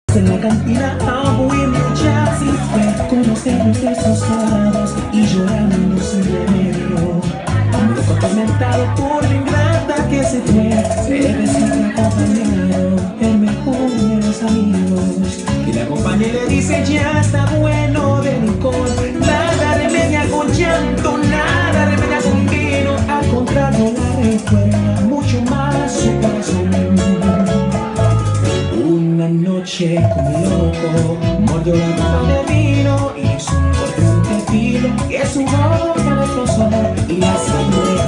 En la cantina ya sí fue conocemos nuestros lados y llorando sin remedio. Un loco atormentado por la ingrata que se fue, se resulta acompañado el mejor de los amigos, que le acompaña y le dice ya está bueno de licor. Nada remedia con llanto, nada remedia con vino, al contrario la recuerda mucho más su corazón. Una noche como loco mordió la copa de vino y su corriente filo que su boca destrozó y la sangre